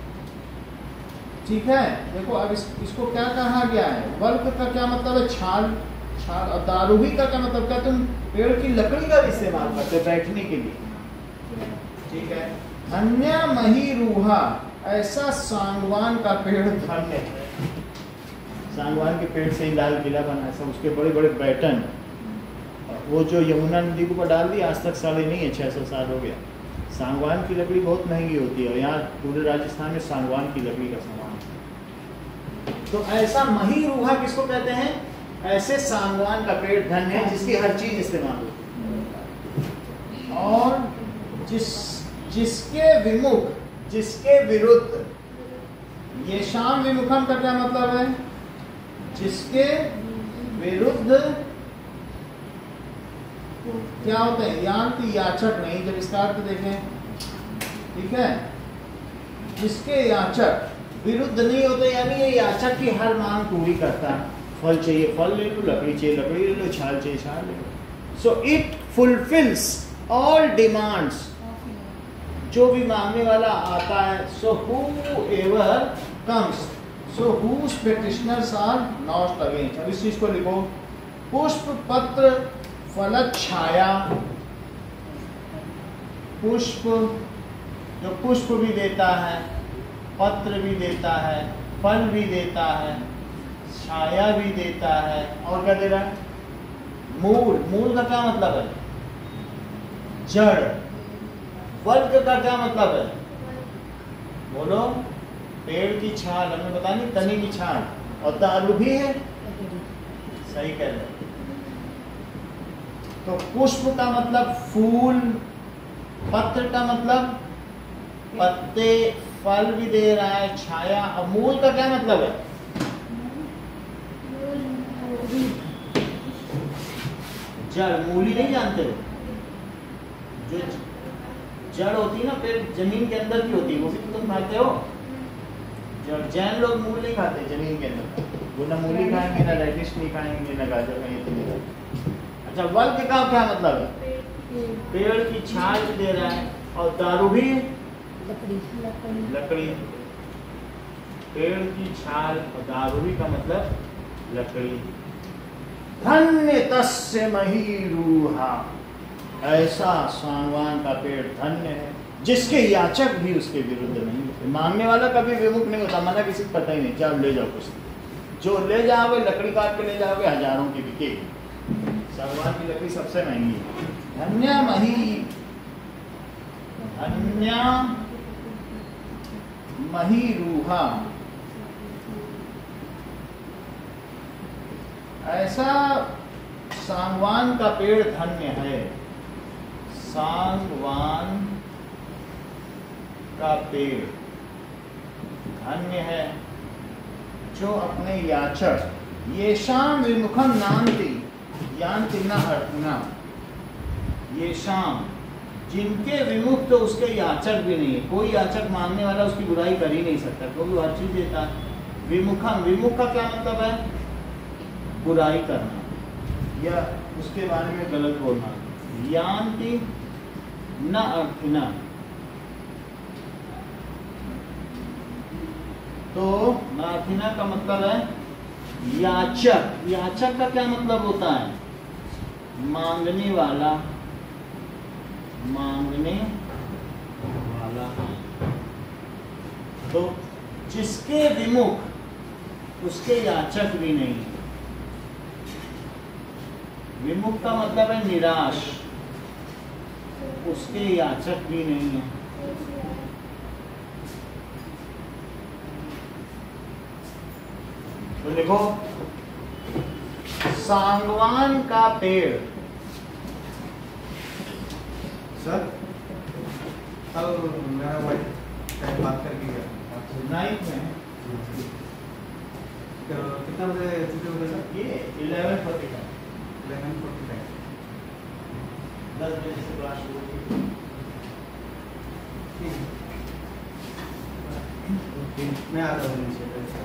ठीक है। देखो अब इस, इसको क्या कहा गया है? बल्ब का क्या मतलब है? छाल। छाल। और दारूही का क्या मतलब? क्या तुम पेड़ की लकड़ी का भी इस्तेमाल करते हो बैठने के लिए? ठीक है। धन्य मही रूहा, ऐसा सांगवान का पेड़ धन्य है। सांगवान के पेड़ से ही लाल किला बना है, सब उसके बड़े बड़े पैटर्न। वो जो यमुना नदी के ऊपर डाल दी, आज तक साढ़े नहीं है, छह सौ साल हो गया। सांगवान की लकड़ी बहुत महंगी होती है, और यहाँ पूरे राजस्थान में सांगवान की लकड़ी का सामान। तो ऐसा मही रूहा किसको कहते हैं? ऐसे सांगवान का पेड़ धन्य है जिसकी हर चीज इस्तेमाल होती है, और जिस जिसके विमुख, जिसके विरुद्ध, ये शाम विमुखम का क्या मतलब है? जिसके विरुद्ध क्या होते हैं? यान्ति, याचक नहीं। जब इसका अर्थ देखें, ठीक है, जिसके याचक विरुद्ध नहीं होते, यानी ये याचक की हर मांग पूरी करता है। फल चाहिए फल ले लो, लकड़ी चाहिए लकड़ी ले लो, छाल चाहिए छाल ले लो। So it fulfils all demands, जो भी मांगने वाला आता है। So whoever comes, so whose petitioners are not against. अब इस चीज को लिखो। पुष्प पत्र फल छाया, पुष्प जो पुष्प भी देता है, पत्र भी देता है, फल भी देता है, छाया भी देता है, और क्या दे रहा है? मूल। मूल का क्या मतलब है? जड़। वर्ग का क्या मतलब है? बोलो। पेड़ की छाल, हमने बता नहीं, तने की छाल। और दारू भी है, सही कह रहे। तो पुष्प का मतलब फूल, पत्र का मतलब पत्ते, फल भी दे रहा है, छाया। और मूल का क्या मतलब है? जड़। मूली नहीं जानते हो? जो जड़ होती है ना, पेड़ जमीन के अंदर की होती है, वो भी तो तुम खाते हो। जड़। जैन लोग मूल नहीं खाते जमीन के अंदर, वो ना मूली खाएंगे, ना रेडिश नहीं खाएंगे, ना गाजर खाएंगे। अच्छा, वर्ग का क्या मतलब है? पेड़ की छाल भी दे रहा है, और दारू भी लकड़ी। लकड़ी। पेड़ की छाल और दारूही का मतलब लकड़ी। धन्य तस्य मही रूहा, ऐसा सांगवान का पेड़ धन्य है जिसके याचक भी उसके विरुद्ध नहीं होते। मांगने वाला कभी विमुख नहीं होता, मना किसी को पता ही नहीं। जाओ ले जाओ कुछ, जो ले जाओगे लकड़ी काट के ले जाओगे, हजारों की बिकेगी। सांगवान की लकड़ी सबसे महंगी है। धन्य मही, धन्य मही रूहा, ऐसा सांगवान का पेड़ धन्य है। सांगवान का पेड़ धन्य है जो अपने याचक, ये शाम विमुखम नान्ति, यान्ति न अर्थिना, ये शाम जिनके विमुख, तो उसके याचक भी नहीं है। कोई याचक मांगने वाला उसकी बुराई कर ही नहीं सकता, क्योंकि वो हर चीज देता है। विमुखम, विमुख का क्या मतलब है? बुराई करना या उसके बारे में गलत बोलना। यान्ति न अर्थिना, तो नाथिना का मतलब है याचक। याचक का क्या मतलब होता है? मांगने वाला, मांगने वाला। तो जिसके विमुख उसके याचक भी नहीं। विमुख का मतलब है निराश, उसके याचक भी नहीं है। तो देखो, सांगवान का पेड़। सर कल मेरा वाइफ बात करके गया नाइट में कितना बजे छुट्टी हो गया सर? ये eleven forty five eleven forty five दस बजे से क्लास शुरू हुई। मैं आ रहा हूँ नीचे।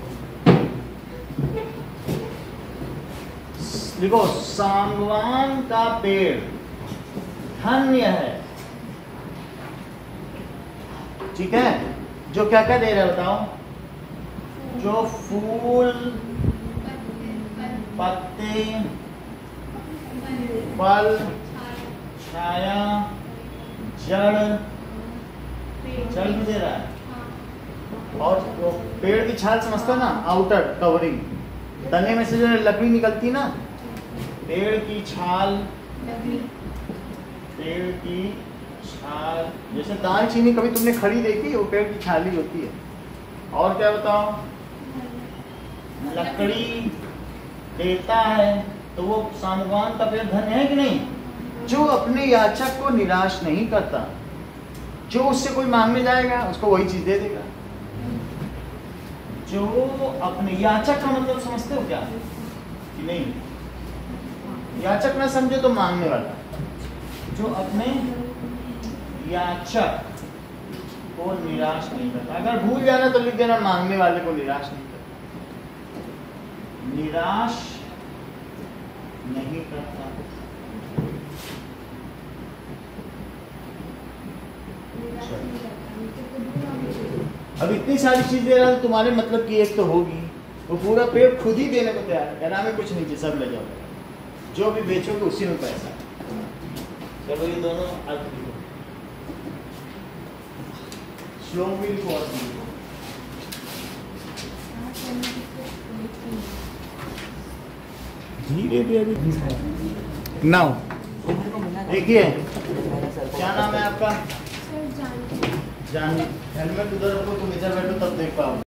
देखो, सागवान का पेड़ धन्य है, ठीक है, जो क्या क्या दे रहा है बताओ, जो फूल, पत्ते, फल, छाया, जड़, जड़ भी दे रहा है। और वो पेड़ की छाल समझते हो ना, आउटर कवरिंग, तने में से जो लकड़ी निकलती ना, पेड़ की छाल, पेड़ की छाल, जैसे दालचीनी कभी तुमने खड़ी देखी, वो पेड़ की छाल ही होती है। और क्या बताओ, लकड़ी देता है, तो वो सागवान का पेड़ धन्य है कि नहीं, जो अपने याचक को निराश नहीं करता, जो उससे कोई मांगने जाएगा उसको वही चीज दे देगा। जो अपने याचक का मतलब समझते हो क्या कि नहीं, याचक ना समझे तो मांगने वाला, जो अपने याचक को निराश नहीं करता। अगर भूल जाना तो लिख देना, मांगने वाले को निराश नहीं करता, निराश नहीं करता। अब इतनी सारी चीज दे रहा है, तुम्हारे मतलब की एक तो होगी, वो पूरा पेड़ खुद ही देने को तैयार है, कहना में कुछ नहीं चाहिए, सब ले जाओ, जो भी बेचोगे उसी में पैसा। चलो ये दोनों अर्थ लिखो, श्लोक भी लिखो, अर्थ लिखो। धीरे धीरे नाउ देखिए, क्या नाम है आपका? सर जान जान। हेलमेट उधर रखो, तुम इधर बैठो तब देख पाओ।